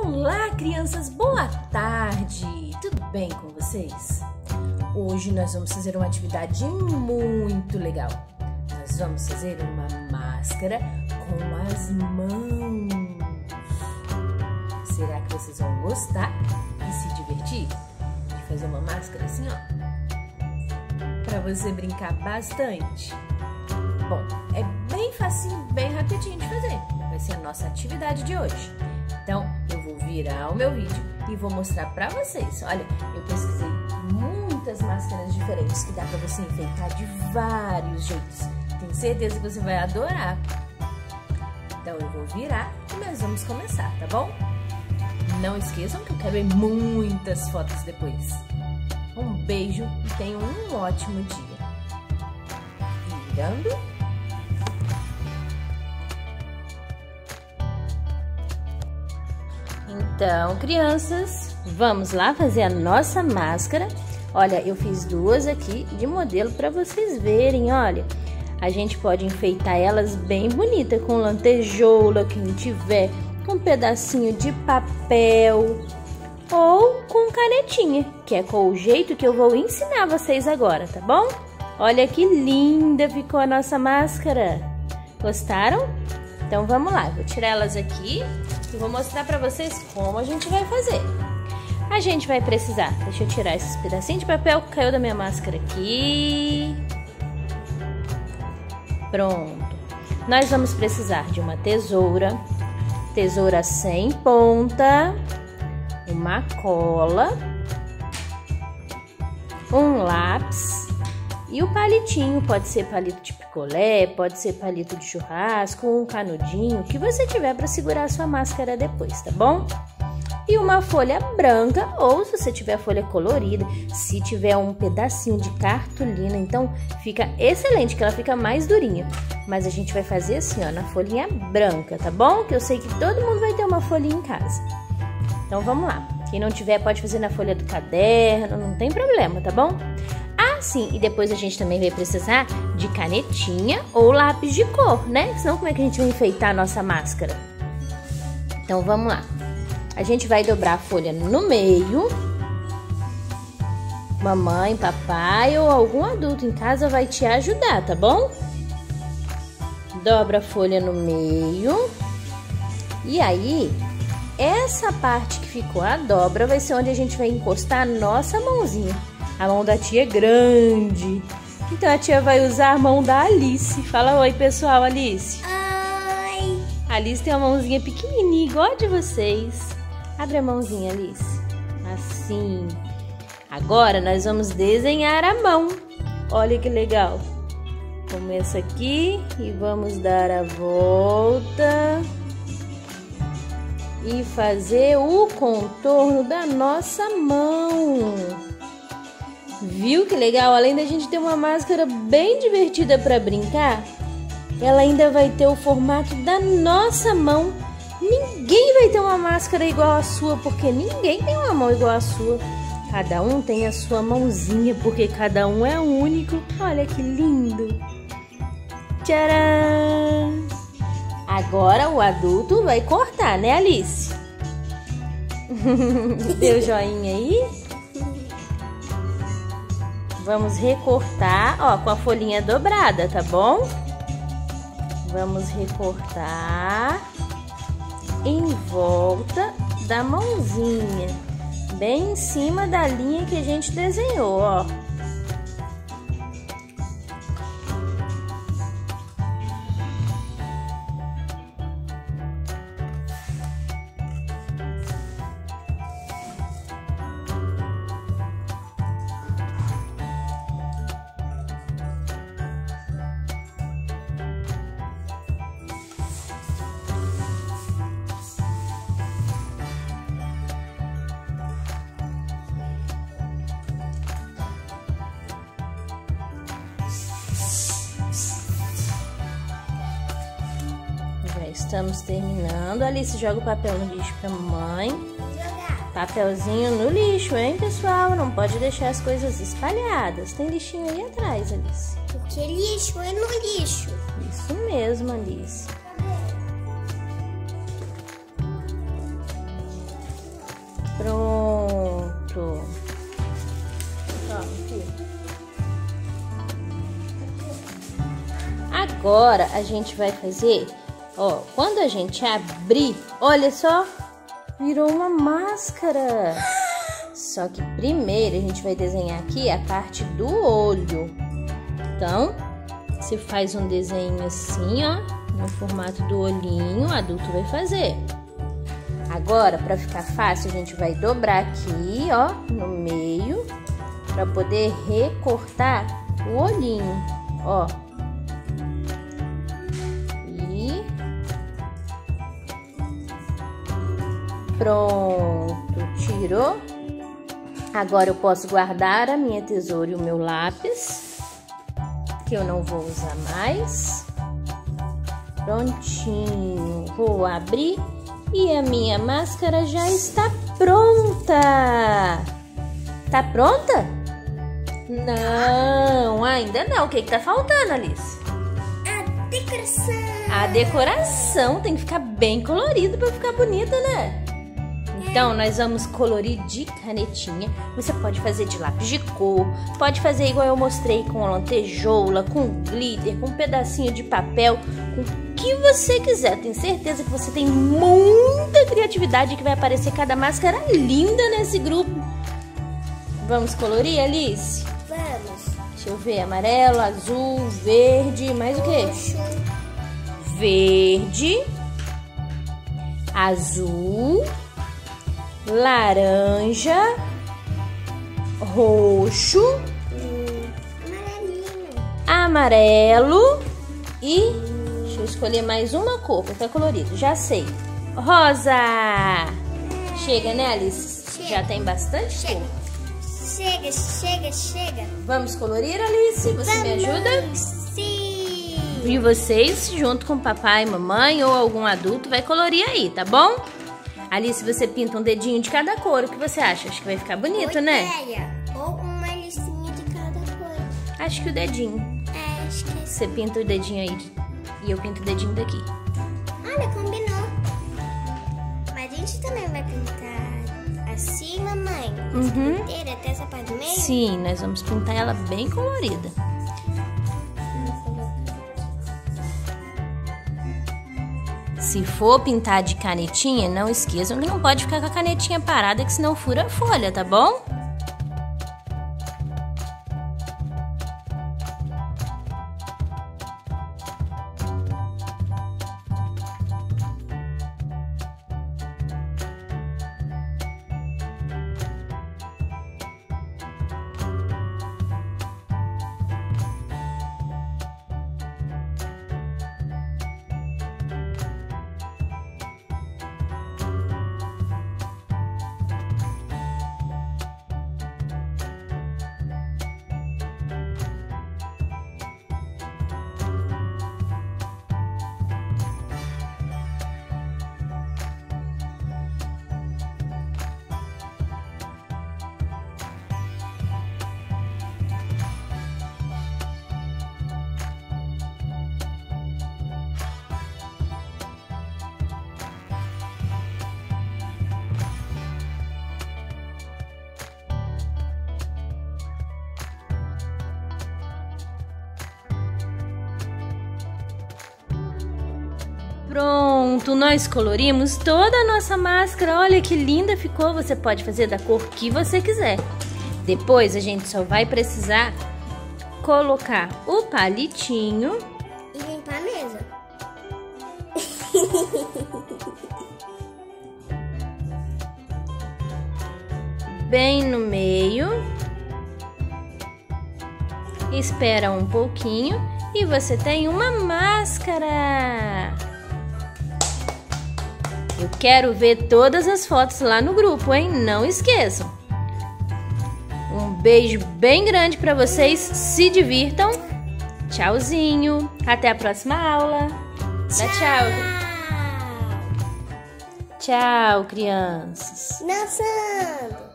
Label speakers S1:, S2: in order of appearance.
S1: Olá, crianças, boa tarde! Tudo bem com vocês? Hoje nós vamos fazer uma atividade muito legal. Nós vamos fazer uma máscara com as mãos. Será que vocês vão gostar e se divertir de fazer uma máscara assim, ó? Para você brincar bastante. Bom, é bem facinho, bem rapidinho de fazer. Vai ser a nossa atividade de hoje. Então, eu vou virar o meu vídeo e vou mostrar pra vocês. Olha, eu pesquisei muitas máscaras diferentes que dá pra você enfeitar de vários jeitos. Tenho certeza que você vai adorar. Então, eu vou virar e nós vamos começar, tá bom? Não esqueçam que eu quero ver muitas fotos depois. Um beijo e tenham um ótimo dia. Virando. Então, crianças, vamos lá fazer a nossa máscara. Olha, eu fiz duas aqui de modelo para vocês verem, olha. A gente pode enfeitar elas bem bonita com lantejoula, quem tiver, com um pedacinho de papel ou com canetinha, que é com o jeito que eu vou ensinar vocês agora, tá bom? Olha que linda ficou a nossa máscara. Gostaram? Então vamos lá, vou tirar elas aqui e vou mostrar pra vocês como a gente vai fazer. A gente vai precisar, deixa eu tirar esses pedacinhos de papel que caiu da minha máscara aqui. Pronto. Nós vamos precisar de uma tesoura, tesoura sem ponta, uma cola, um lápis e o palitinho. Pode ser palito de picolé, pode ser palito de churrasco, um canudinho, o que você tiver para segurar a sua máscara depois, tá bom? E uma folha branca, ou se você tiver folha colorida, se tiver um pedacinho de cartolina, então fica excelente, que ela fica mais durinha. Mas a gente vai fazer assim, ó, na folhinha branca, tá bom? Que eu sei que todo mundo vai ter uma folhinha em casa. Então vamos lá. Quem não tiver pode fazer na folha do caderno, não tem problema, tá bom? Ah, sim, e depois a gente também vai precisar de canetinha ou lápis de cor, né? Senão como é que a gente vai enfeitar a nossa máscara? Então vamos lá. A gente vai dobrar a folha no meio. Mamãe, papai ou algum adulto em casa vai te ajudar, tá bom? Dobra a folha no meio. E aí, essa parte que ficou a dobra vai ser onde a gente vai encostar a nossa mãozinha. A mão da tia é grande. Então a tia vai usar a mão da Alice. Fala oi, pessoal, Alice.
S2: Oi.
S1: A Alice tem uma mãozinha pequenininha, igual a de vocês. Abre a mãozinha, Alice. Assim. Agora nós vamos desenhar a mão. Olha que legal. Começa aqui e vamos dar a volta. E fazer o contorno da nossa mão. Viu que legal? Além da gente ter uma máscara bem divertida para brincar, ela ainda vai ter o formato da nossa mão. Ninguém vai ter uma máscara igual a sua, porque ninguém tem uma mão igual a sua. Cada um tem a sua mãozinha, porque cada um é único. Olha que lindo! Tcharam! Agora o adulto vai cortar, né, Alice? Deu joinha aí? Vamos recortar, ó, com a folhinha dobrada, tá bom? Vamos recortar em volta da mãozinha, bem em cima da linha que a gente desenhou, ó. Estamos terminando. Alice, joga o papel no lixo pra mamãe. Papelzinho no lixo, hein, pessoal? Não pode deixar as coisas espalhadas. Tem lixinho aí atrás, Alice.
S2: Porque lixo é no lixo.
S1: Isso mesmo, Alice. Agora a gente vai fazer, ó, quando a gente abrir, olha só, virou uma máscara. Só que primeiro a gente vai desenhar aqui a parte do olho. Então, você faz um desenho assim, ó, no formato do olhinho, o adulto vai fazer. Agora, para ficar fácil, a gente vai dobrar aqui, ó, no meio, para poder recortar o olhinho, ó. E pronto, tirou. Agora eu posso guardar a minha tesoura e o meu lápis, que eu não vou usar mais. Prontinho, vou abrir e a minha máscara já está pronta. Tá pronta? Não, ainda não. O que tá faltando, Alice?
S2: A decoração.
S1: A decoração tem que ficar bem colorida para ficar bonita, né? Então, nós vamos colorir de canetinha. Você pode fazer de lápis de cor, pode fazer igual eu mostrei, com lantejoula, com glitter, com um pedacinho de papel, com o que você quiser. Tenho certeza que você tem muita criatividade, que vai aparecer cada máscara linda nesse grupo. Vamos colorir, Alice?
S2: Vamos.
S1: Deixa eu ver, amarelo, azul, verde, mais o quê?
S2: Roxo.
S1: Verde, azul, laranja, roxo,
S2: Amarelinho.
S1: amarelo e deixa eu escolher mais uma cor para ficar colorido. Já sei. Rosa. Chega, né, Alice?
S2: Chega.
S1: Já tem bastante cor.
S2: Chega, chega, chega.
S1: Vamos colorir, Alice? Você me ajuda?
S2: Sim.
S1: E vocês, junto com papai, mamãe ou algum adulto, vai colorir aí, tá bom? Alice, você pinta um dedinho de cada cor. O que você acha? Acho que vai ficar bonito,
S2: Boa
S1: né?
S2: ideia. Ou uma listinha de cada cor.
S1: Acho que o dedinho.
S2: Acho que é.
S1: Você pinta o dedinho aí e eu pinto o dedinho daqui.
S2: Olha, combinou. Mas a gente também vai pintar assim, mamãe?
S1: Uhum.
S2: Inteira, até essa parte do meio?
S1: Sim, nós vamos pintar ela bem colorida. Se for pintar de canetinha, não esqueçam que não pode ficar com a canetinha parada, que senão fura a folha, tá bom? Pronto, nós colorimos toda a nossa máscara. Olha que linda ficou. Você pode fazer da cor que você quiser. Depois a gente só vai precisar colocar o palitinho
S2: E limpar a mesa.
S1: bem no meio. Espera um pouquinho e você tem uma máscara. Eu quero ver todas as fotos lá no grupo, hein? Não esqueçam. Um beijo bem grande para vocês. Se divirtam. Tchauzinho. Até a próxima aula. Dá tchau. Tchau, crianças.
S2: Dançando.